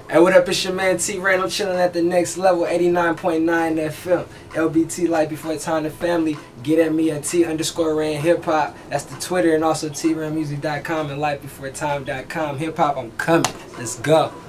Hey, what up? It's your man T Rain. I'm chilling at the next level, 89.9 FM. LBT Life Before Time to Family. Get at me at T_Rain Hip Hop. That's the Twitter, and also TRainmusic.com and lifebeforetime.com. Hip hop, I'm coming. Let's go.